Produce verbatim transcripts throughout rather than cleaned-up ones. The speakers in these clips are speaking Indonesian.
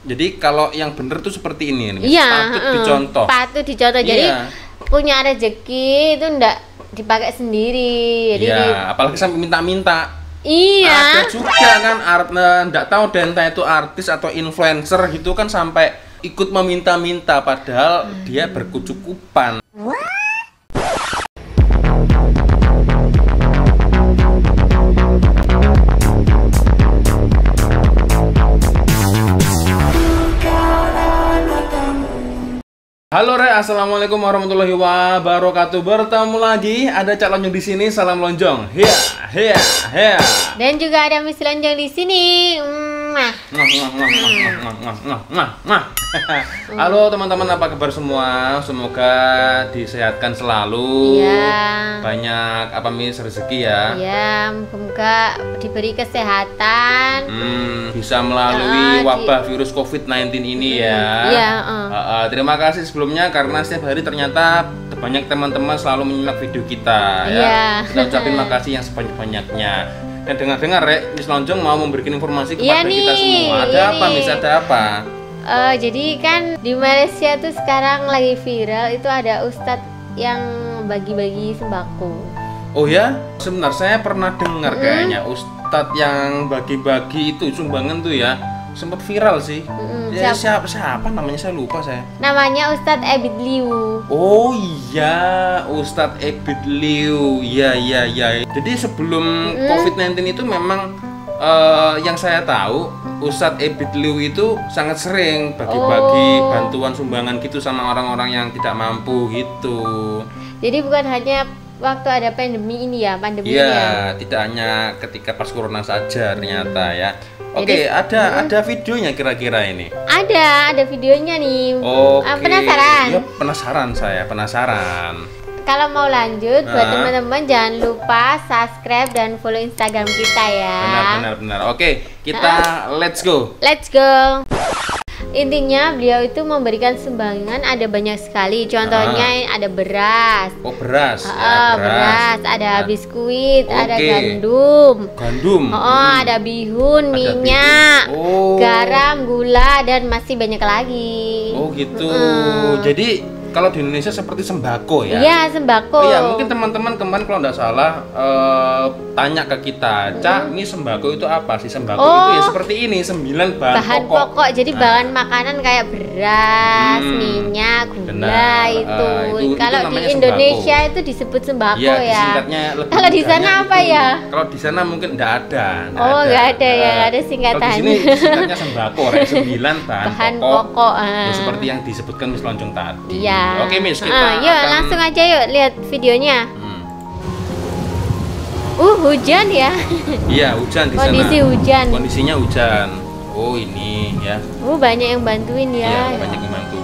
Jadi kalau yang bener tuh seperti ini, nih. Iya, patut uh, dicontoh. Patut dicontoh. Jadi iya. punya rezeki itu ndak dipakai sendiri. Jadi iya, di... apalagi sampai minta-minta. Iya. Ada juga kan art, ndak tahu Denta itu artis atau influencer gitu kan sampai ikut meminta-minta padahal hmm. dia berkecukupan. Halo Re, assalamualaikum warahmatullahi wabarakatuh. Bertemu lagi, ada Cak Lonjong di sini. Salam lonjong. Hea, hea, hea. Dan juga ada Miss Lonjong di sini. Mwah. Mwah, mwah, mwah, mwah, mwah, mwah, mwah, mwah, mwah. Halo teman-teman, apa kabar semua? Semoga disehatkan selalu. Iya. Banyak apa Miss rezeki ya. Iya, semoga diberi kesehatan. Hmm, bisa melalui uh, wabah di... virus covid sembilan belas ini ya. Iya. Uh. Uh, uh, terima kasih sebelumnya karena setiap hari ternyata banyak teman-teman selalu menyimak video kita. Iya. Ya. Kita ucapin makasih yang sebanyak-banyaknya. Dan dengar-dengar Rek, Miss Lonjong mau memberikan informasi kepada iya kita nih, semua. Ada iya apa Miss? Ada apa? Uh, jadi kan di Malaysia tuh sekarang lagi viral itu ada ustadz yang bagi-bagi sembako. Oh ya? Sebentar, saya pernah dengar mm. kayaknya ustadz yang bagi-bagi itu sumbangan tuh ya. Sempat viral sih. Mm, ya, siapa? siapa siapa namanya saya lupa saya. Namanya Ustadz Ebit Liu. Oh iya, Ustadz Ebit Liu. Iya iya iya. Jadi sebelum mm. covid sembilan belas itu memang uh, yang saya tahu Ustadz Ebit Liu itu sangat sering bagi-bagi oh. bantuan sumbangan gitu sama orang-orang yang tidak mampu gitu. Jadi bukan hanya waktu ada pandemi ini ya, pandemi Iya, ya. tidak hanya ketika pas corona saja ternyata ya. Oke, Jadi, ada hmm. ada videonya kira-kira ini? Ada, ada videonya nih. Oke. Penasaran? Ya, penasaran saya, penasaran. Kalau mau lanjut, buat teman-teman jangan lupa subscribe dan follow Instagram kita ya. Benar, benar, benar. Oke, kita uh. let's go. Let's go. Intinya beliau itu memberikan sumbangan ada banyak sekali. Contohnya ah. ada beras. Oh beras. Oh, ya, beras. beras. Ada nah. biskuit, okay. ada gandum. Gandum. Oh, hmm. ada bihun, ada minyak, bihun. Oh. garam, gula dan masih banyak lagi. Oh gitu. Hmm. Jadi kalau di Indonesia seperti sembako ya? Iya sembako. Iya mungkin teman-teman kemarin kalau nggak salah uh, tanya ke kita, Cak, ini sembako itu apa sih? Sembako oh, itu ya seperti ini, sembilan bahan, bahan pokok. pokok. Jadi nah. bahan makanan kayak beras, hmm, minyak, gula benar. itu. Uh, itu kalau itu di Indonesia sembako. Itu disebut sembako ya. ya. Kalau di sana apa itu, ya? Kalau di sana mungkin nggak ada. Oh nggak ada, ada ya, nggak ada singkatan. Kalau di sini singkatnya sembako, sembilan bahan, bahan pokok. pokok ya, seperti yang disebutkan Miss Lonjong tadi. Iya. Oke Miss, kita Uh, yuk akan... langsung aja yuk lihat videonya. Hmm. Uh hujan ya? Iya hujan di Kondisi sana. hujan. Kondisinya hujan. Oh ini ya. Uh banyak yang bantuin ya. Iya banyak yang bantu.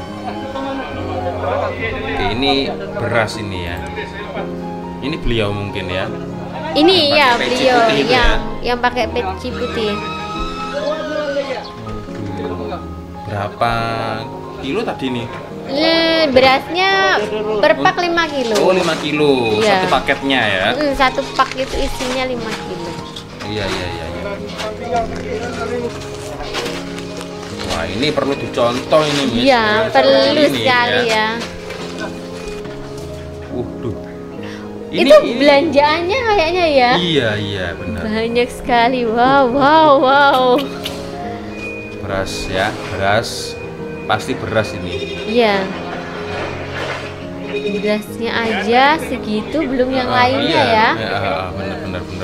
Oke ini beras ini ya. Ini beliau mungkin ya. Ini ya beliau yang ya? yang pakai peci putih. Berapa kilo tadi nih? Berasnya per pak lima kilo. Oh lima kilo, iya. Satu paketnya ya? Hmm, satu pak itu isinya lima kilo. Iya iya iya. iya. Wah ini perlu dicontoh ini Miss. Iya perlu ini, sekali ya. ya. Waduh. Ini, itu ini. belanjaannya kayaknya ya? Iya iya benar. Banyak sekali, wow wow wow. Beras ya, beras. Pasti beras ini. Iya. Berasnya aja segitu, belum yang ah, lainnya iya, ya. Iya, benar benar benar.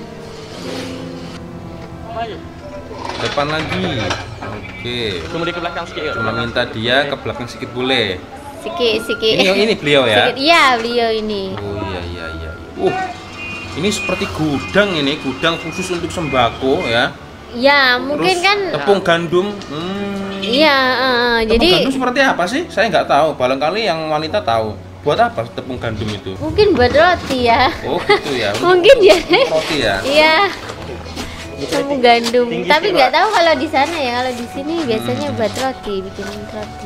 Depan lagi. Oke. Cuma ke belakang sedikit. Cuma minta dia ke belakang sedikit boleh. Sikit sikit. Ini ini beliau ya. Sikit. Iya, beliau ini. Oh iya iya iya. Uh. Ini seperti gudang ini, gudang khusus untuk sembako ya. Ya, mungkin Terus kan tepung gandum. Hmm. Iya, uh, tepung jadi gandum seperti apa sih? Saya nggak tahu. Barangkali yang wanita tahu. Buat apa tepung gandum itu? Mungkin buat roti ya. Oh, gitu ya. Mungkin ya. Roti ya. Iya. Tepung gandum. Tapi nggak tahu kalau di sana ya. Kalau di sini biasanya hmm. buat roti, bikin roti.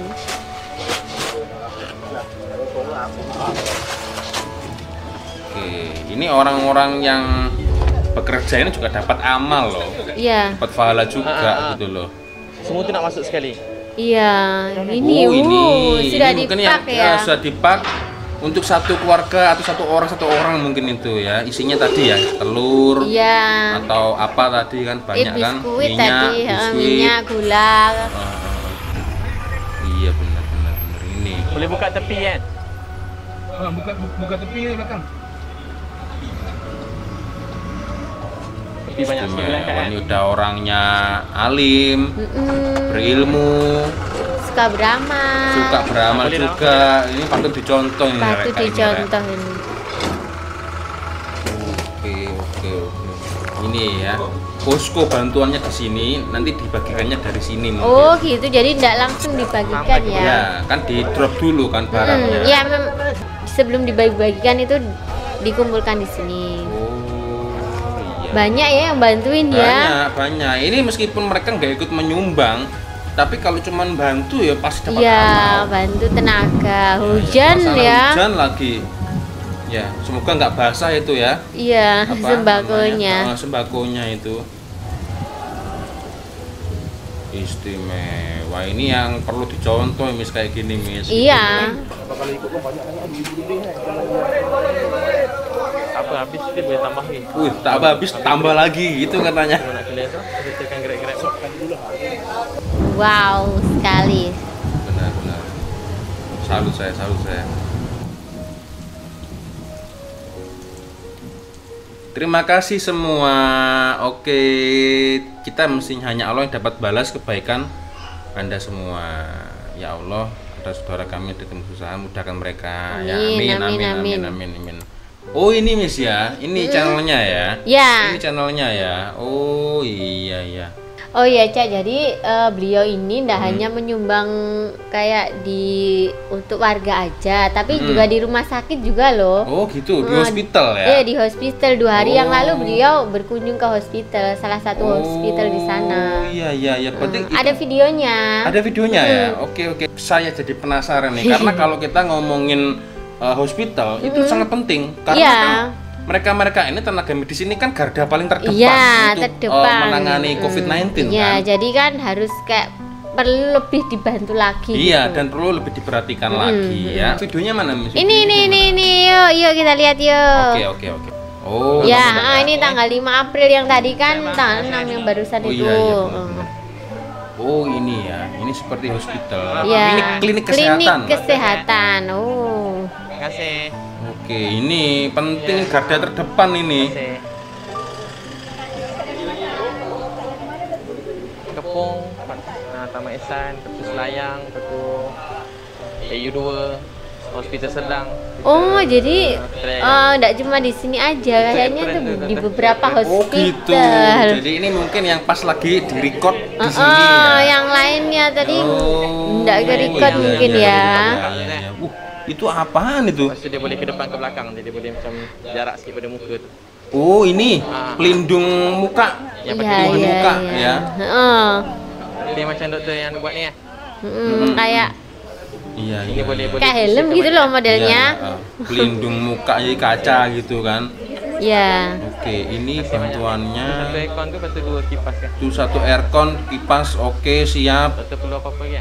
Oke, ini orang-orang yang bekerja ini juga dapat amal loh. Iya. Dapat pahala juga gitu loh. semua tu nak masuk sekali. Iya, ini, Oh, ini. uh, sudah Ini mungkin dipak yang, ya. eh, sudah dipak untuk satu keluarga atau satu orang satu orang mungkin itu ya. Isinya tadi ya telur Iya. atau apa tadi kan Eh, banyak kan biskuit minyak, tadi, eh, biskuit. minyak, gula. Ah, iya benar benar benar ini. Boleh buka tepi kan? Ah, buka buka tepi di belakang. Tepi banyak sekali Istimewa. kan. Ini udah orangnya alim, Mm-mm. berilmu, Suka beramal. suka beramal Boleh juga. Ini patut dicontoh ini. Patut Rek, kayaknya, Rek. dicontoh ini. Oke oke oke. Ini ya. Posko bantuannya di sini, nanti dibagikannya dari sini mungkin. Oh gitu, jadi tidak langsung dibagikan Sampai ya? Ya, kan di drop dulu kan barangnya. Mm, ya, mem- sebelum dibagi-bagikan itu dikumpulkan di sini. Oh iya. Banyak ya yang bantuin ya? Banyak, banyak. Ini meskipun mereka nggak ikut menyumbang, tapi kalau cuman bantu ya pasti dapat Iya, amal. bantu tenaga. Hujan Suasana ya? Hujan lagi. Ya, semoga nggak basah itu ya. Iya, Apa sembakonya. namanya? Ah, sembakonya itu. Istimewa. Ini yang perlu dicontoh mis kayak gini mis. Iya. Apa habis dia boleh tambah lagi. Wih, tak habis tambah lagi gitu katanya. Kalau nak clear tu, kita tekan gerak-gerak. Wow, sekali. Benar benar. Salut saya, salut saya. Terima kasih semua. Oke, kita mesti hanya Allah yang dapat balas kebaikan Anda semua. Ya Allah, ada saudara kami dengan kesusahan, mudahkan mereka. Ya, Amin, amin, amin, amin, amin, amin. amin, amin. Oh ini Miss ya, ini channelnya ya. Ya. Ini channelnya ya. Oh iya iya. Oh iya Cak, jadi eh, beliau ini tidak Hmm. hanya menyumbang kayak di untuk warga aja, tapi Hmm. juga di rumah sakit juga loh. Oh gitu, di Eh, hospital ya. Iya, di hospital. Dua hari yang Oh. lalu beliau berkunjung ke hospital, salah satu hospital di sana. Oh iya iya iya. Berarti Hmm, ada videonya. Ada videonya ya? Oke oke. Saya jadi penasaran nih karena kalau kita ngomongin uh, hospital itu sangat penting karena Iya. kan mereka-mereka ini tenaga medis ini kan garda paling terdepan Iya, untuk terdepan. uh, menangani Hmm, covid sembilan belas Iya, kan. jadi kan harus kayak perlu lebih dibantu lagi. Iya, gitu. dan perlu lebih diperhatikan lagi ya. Videonya mana Miss? Ini ini ini ini yuk yuk kita lihat yuk. Oke oke oke. Oh. Ya, benar. ah, ini tanggal lima April yang tadi kan tanggal enam yang barusan Oh, itu. iya, iya, benar, Hmm. benar. Oh ini ya, ini seperti hospital. Iya. Ini klinik kesehatan. Klinik kesehatan. Oh. Terima kasih. Oke, ini penting garda terdepan ini. Terima kasih. Kepung, uh, Taman Ehsan, lepas tu Selayang, lepas tu A U dua, Hospital Sedang. Oh, jadi Trayang. enggak cuma di sini aja, kayaknya tuh di beberapa Oh hospital. gitu. Jadi ini mungkin yang pas lagi di record di Oh, sini ya. yang lainnya tadi Oh, enggak ke record iya, mungkin iya, ya. iya, iya, iya. Uh, itu apaan itu? Lepas tu dia boleh ke depan ke belakang, jadi dia boleh macam jarak sikit pada muka tu. Oh, ini Ah. pelindung muka. Yang Iya, pakai pelindung iya, muka iya. ya. Heeh. Dia macam doktor yang buat ni ya. Mm-mm, kayak Iya, Ini iya. boleh iya. boleh. kayak helm gitu loh modelnya. Iya, ah. pelindung muka jadi kaca gitu kan. Iya. Oke, ini Satu bantuannya. aircon tu, lepas tu dua kipas kan. Itu satu aircon, kipas, oke siap. Doktor perlu apa-apa lagi ya?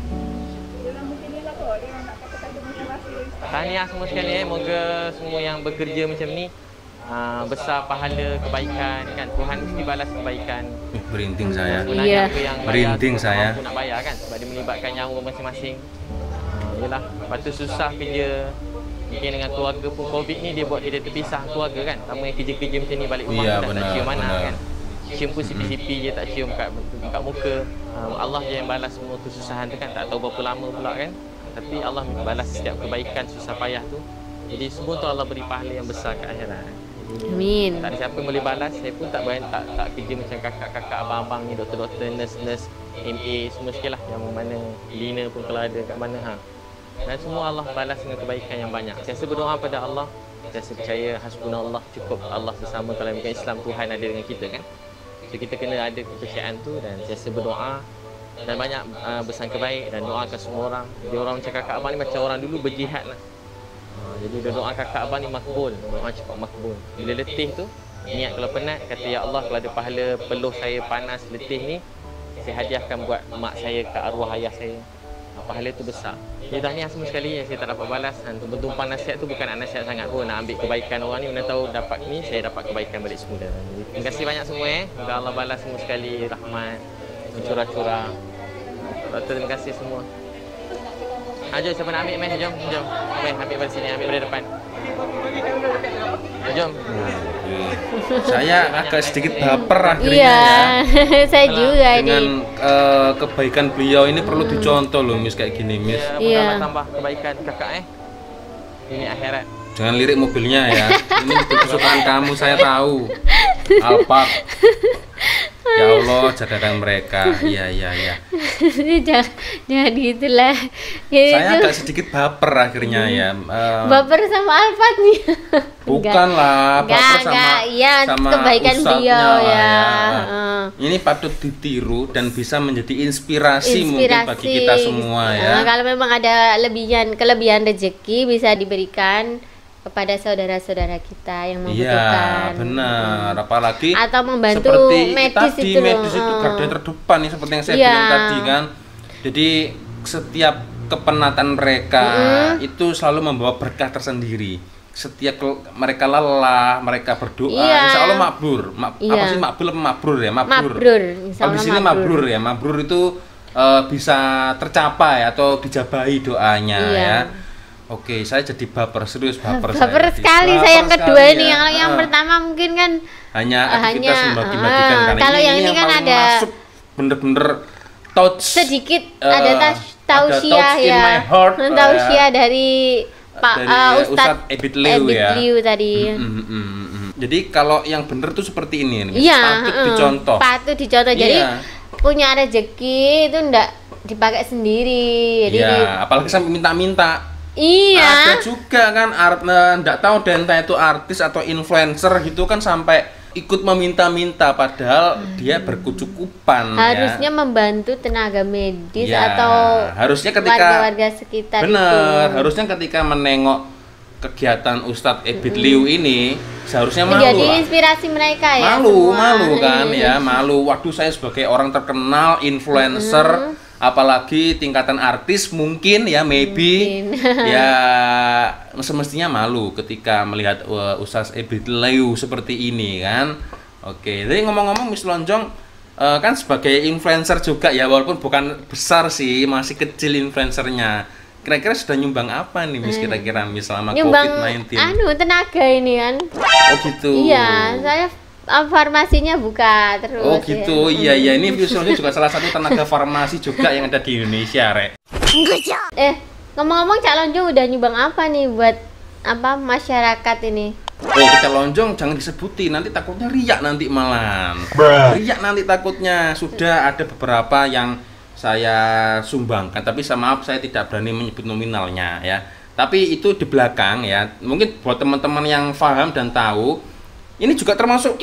Tahniah semua sekalian, eh. Moga semua yang bekerja macam ni uh, besar pahala kebaikan kan. Tuhan mesti balas kebaikan. Eh, Merinding saya. Sebenarnya Iya. apa yang bayar Merinding tu, saya. mampu nak bayar kan, sebab dia melibatkan nyawa masing-masing. Uh, yelah, lepas tu susah kerja. Mungkin dengan keluarga pun Covid ni dia buat dia terpisah keluarga kan. Sama yang kerja-kerja macam ni balik rumah Iya, tak nak benar, cium anak benar. kan. Cium pun sipi-sipi je, tak cium kat, kat muka. Uh, Allah je yang balas semua kesusahan tu kan. Tak tahu berapa lama pula kan. Tapi Allah balas setiap kebaikan susah payah tu. Jadi semua tu Allah beri pahala yang besar kat akhirat. Amin. Tak ada siapa yang boleh balas. Saya pun tak berani, tak, tak kerja macam kakak-kakak, abang-abang ni, doktor-doktor, nurse-nurse, M A, semua sekali lah. Yang mana cleaner pun kalau ada kat mana. Ha. Dan semua Allah balas dengan kebaikan yang banyak. Saya berdoa pada Allah. Saya percaya hasbunallah, cukup Allah sesama. Kalau bukan Islam, Tuhan ada dengan kita kan. So kita kena ada kepercayaan tu. Dan saya berdoa dan banyak uh, bersangka baik dan doakan semua orang. Dia orang macam kakak abang ni macam orang dulu berjihad lah. Uh, jadi dia doa kakak abang ni makbul, doa cepat makbul. Bila letih tu, niat kalau penat, kata ya Allah kalau ada pahala peluh saya panas letih ni, saya hadiahkan buat mak saya ke arwah ayah saya. Pahala itu besar. Jadi tahniah semua sekali yang saya tak dapat balas. Tumpang nasihat tu bukan nak nasihat sangat pun, nak ambil kebaikan orang ni, mana tahu dapat ni, saya dapat kebaikan balik semula. Terima kasih banyak semua eh. Semoga Allah balas semua sekali rahmat, mencurah-curah. Doktor, terima kasih semua. Ha, jom, siapa nak ambil meh? Jom, jom. Meh, ambil pada sini, ambil pada depan. Jom. Saya agak sedikit baper akhirnya Iya, ya. saya juga Dengan nih. uh, kebaikan beliau ini perlu dicontoh loh, Miss, kayak gini, Miss. Ya, Iya. mudah-mudahan tambah kebaikan kakak eh. Ini akhirat. Jangan lirik mobilnya ya. Ini mobil kesukaan kamu, saya tahu. Alphard. Ya Allah, jagakan mereka. Iya, iya, iya. jangan, jangan gitulah. Ya, Saya itu agak sedikit baper akhirnya ya. Uh, baper sama Alphard nih. bukan lah, baper Enggak, sama enggak. Iya, sama kebaikan ustadznya beliau lah ya. ya. Heeh. Ini patut ditiru dan bisa menjadi inspirasi, mungkin Inspirasi. bagi kita semua ya. Nah, kalau memang ada lebihan kelebihan rezeki bisa diberikan kepada saudara-saudara kita yang Iya, membutuhkan. benar. Apalagi Atau membantu seperti medis tadi, itu loh. medis itu Uh. garda terdepan nih, seperti yang saya Iya. bilang tadi kan. Jadi setiap kepenatan mereka Mm-mm. itu selalu membawa berkah tersendiri. Setiap kel- mereka lelah, mereka berdoa, Iya. insya Allah makbur. Ma- Iya. Apa sih makbul apa mabrur ya? Mabrur. Mabrur, insya Kalau di Allah sini mabrur. mabrur ya. Mabrur itu eh, bisa tercapai atau dijabahi doanya Iya. ya. Oke, saya jadi baper, serius baper. Baper saya. sekali Baper saya yang kedua sekali ini. ya. Yang yang Ah. pertama mungkin kan hanya Ah, aktivitas hanya, membagi-bagikan ah, karena kalau ini, yang ini kan paling ada masuk bener-bener touch sedikit eh, ada tas tausiah touch in ya. my heart, eh, Tausiah dari Pak dari eh, Ustadz Ustadz Ebit Liu ya. Liu tadi. Mm, mm, mm, mm. Jadi kalau yang bener tuh seperti ini, nih, Iya, patut heeh. dicontoh. Patut dicontoh. Jadi Iya. punya rezeki itu ndak dipakai sendiri. Jadi Iya, apalagi sampai minta-minta. iya. Ada juga kan art, enggak tahu deh entah itu artis atau influencer gitu kan sampai ikut meminta-minta padahal dia berkecukupan Harusnya ya. membantu tenaga medis Ya, atau harusnya ketika warga-warga sekitar bener, itu. harusnya ketika menengok kegiatan Ustadz Ebit Liu ini seharusnya malu Menjadi lah. inspirasi mereka ya. Malu, semua. malu kan ya, malu. Waduh, saya sebagai orang terkenal, influencer, apalagi tingkatan artis mungkin ya, maybe Mungkin. ya semestinya malu ketika melihat uh, Ustadz Ebit Liu seperti ini kan. Oke, jadi ngomong-ngomong Miss Lonjong uh, kan sebagai influencer juga ya, walaupun bukan besar sih, masih kecil influencernya. Kira-kira sudah nyumbang apa nih Miss kira-kira Miss selama Nyumbang covid sembilan belas? anu tenaga ini kan. Oh gitu. Iya, saya uh, farmasinya buka terus. Oh gitu, ya. iya iya ini Visionnya juga salah satu tenaga farmasi juga yang ada di Indonesia, Rek. Eh, ngomong-ngomong Cak Lonjong udah nyumbang apa nih buat apa masyarakat ini? Oh kita lonjong jangan disebutin, nanti takutnya riak nanti malam. Riak nanti takutnya. Sudah ada beberapa yang saya sumbangkan, tapi saya maaf saya tidak berani menyebut nominalnya ya. Tapi itu di belakang ya. Mungkin buat teman-teman yang paham dan tahu, ini juga termasuk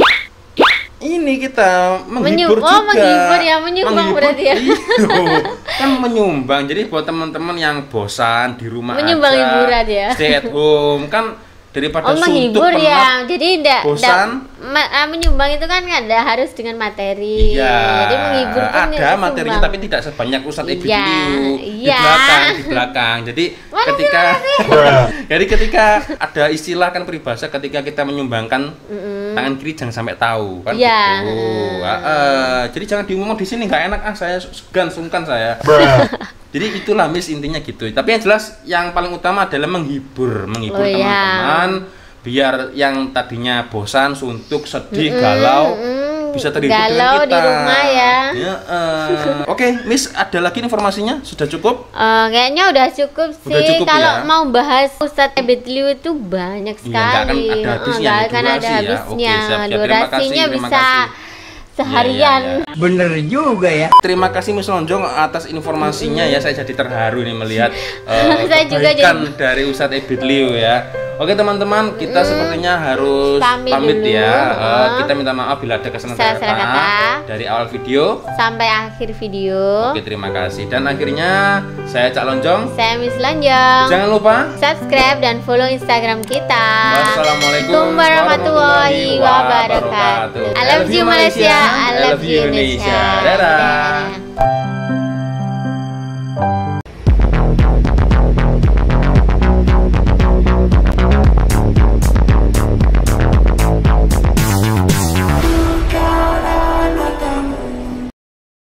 ini kita menghibur Menyu- oh, juga. menghibur ya, menyumbang berarti ya. Iya, kan menyumbang. Jadi buat teman-teman yang bosan di rumah Menyumbang aja, hiburan ya. stay at home kan daripada Oh, suntuk menghibur penat, ya. Jadi ndak bosan. ndak- ma- ah, menyumbang itu kan ada harus dengan materi. Iya, Jadi menghibur pun ada ya materinya sumbang. tapi tidak sebanyak Ustadz Ebit Iya, Liu di iya. belakang, di belakang. Jadi Mana sih, ketika jadi ketika ada istilah kan peribahasa ketika kita menyumbangkan Mm-mm. tangan kiri jangan sampai tahu kan Iya. gitu. Ah, ah. Jadi jangan diumumkan di sini nggak enak ah saya segan sungkan saya. Jadi itulah Miss intinya gitu. Tapi yang jelas yang paling utama adalah menghibur, menghibur Oh, iya. teman-teman biar yang tadinya bosan, suntuk, sedih, Mm-mm, galau mm-mm. bisa terhibur dengan Galau kita. di rumah ya. Ya, eh. Oke, Miss, ada lagi informasinya? Sudah cukup? Eh, kayaknya udah cukup sih. Udah cukup Kalau ya? mau bahas Ustadz Ebit Liu itu banyak Iya, nggak akan sekali. ada Eh, habisnya nggak nih, akan ada durasi ya. habisnya. Oke, siap, siap. Terima Durasinya kasih, terima bisa kasih. seharian. Iya, iya, iya. Bener juga ya. Terima kasih Miss Lonjong atas informasinya ya. Saya jadi terharu nih melihat eh, Saya juga kebaikan dari Ustadz Ebit Liu ya. Oke teman-teman, kita sepertinya harus Pamit pamit, dulu. ya. Eh, Oh. kita minta maaf bila ada kesalahan Salah-salah kata. dari awal video. Sampai akhir video. Oke, terima kasih. Dan akhirnya saya Cak Lonjong. Saya Miss Lonjong. Jangan lupa Subscribe dan follow Instagram kita. Wassalamualaikum warahmatullahi wabarakatuh. I love you Malaysia, I love you Indonesia. Dadah.